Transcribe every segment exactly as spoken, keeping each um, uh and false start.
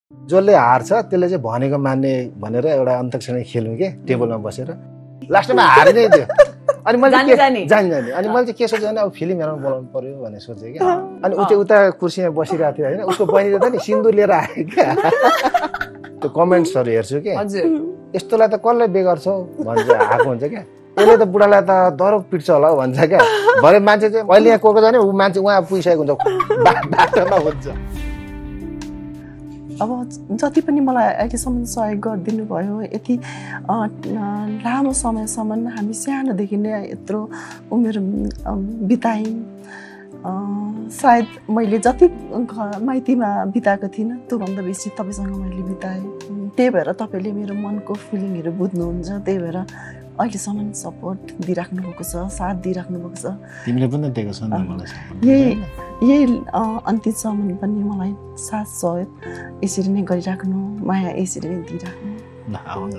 जसले हार्छ त्यसले चाहिँ भनेको मान्ने भनेर एउटा अन्तक्षरी खेल्नु के टेबलमा बसेर लास्टमा हार्ने थियो अनि मैले जानी जानी अनि मैले चाहिँ के सोचेँ भने अब फिल्म हेर्न बोलाउनु पर्यो भनेर सोचेँ क्या अनि उ चाहिँ उता कुर्सीमा बसिरहेको थियो होइन उसको बहिनीले त नि सिन्दुर लिएर आयो क्या त्यो कमेन्ट्सहरू हेर्छु के यस्तोलाई त कसले बेगर छौ भन्छ आएको हुन्छ क्या यसले त बुढालाई त दरो पिट्छ होला भन्छ क्या भरे मान्छे चाहिँ अहिले यहाँ कोको जाने ऊ मान्छे उहाँ पुगिसकेको हुन्छ बाटोमा हुन्छ। अब जति पनि मलाई अहिलेसम्म सहयोग गरिदिनु भयो यति लामो समयसम्म हामी सानोदेखि नै यत्रो उमेर बितायौँ सायद मैले जति माइतीमा बिताएको थिइनँ त्योभन्दा बेसी तपाईँसँग मैले बिताएँ त्यही भएर तपाईँले मेरो मनको फिलिङहरू बुझ्नुहुन्छ त्यही भएर अहिलेसम्म सपोर्ट दिइराख्नु भएको छ साथ दिइराख्नु भएको छ तिमीले पनि दिएको छ नि मलाई यही यही अन्तिमसम्म पनि मलाई साथ सहयोग यसरी नै गरिराख्नु माया यसरी नै दिइराख्नु ल आउनु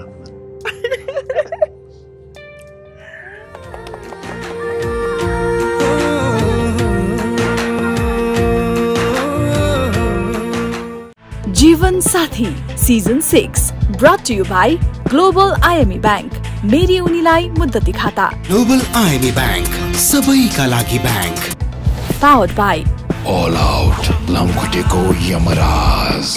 Jeevan Saathi season six brought to you by Global I M E Bank मेरी उनीलाई मुद्दती खाता Global I M E Bank सबैका लागि bank powered by All Out लामखुट्टेको Yamraj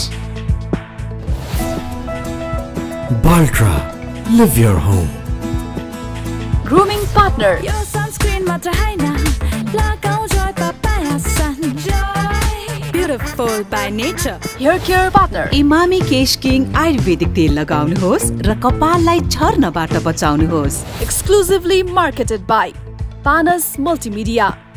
Baltra live your home grooming partner Your sunscreen मात्र हैन लगाऊ joy papaya sun joy beautiful by nature hair care partner Emami Kesh King Ayurvedic तेल लगाउनुहोस् र कपाललाई छर्नबाट बचाउनुहोस् exclusively marketed by Panas Multimedia